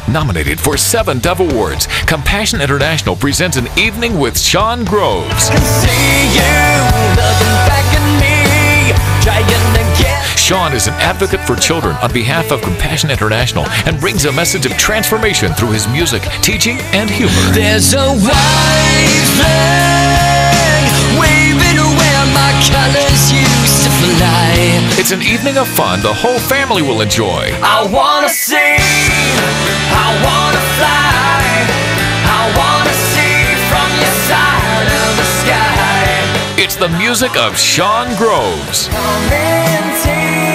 Nominated for 7 Dove Awards, Compassion International presents an evening with Shaun Groves. Shaun is an advocate for children on behalf of Compassion International and brings a message of transformation through his music, teaching, and humor. There's a white flag waving where my colors used to fly. It's an evening of fun the whole family will enjoy. I wanna sing, I wanna fly, I wanna see from your side of the sky. It's the music of Shaun Groves. Come and take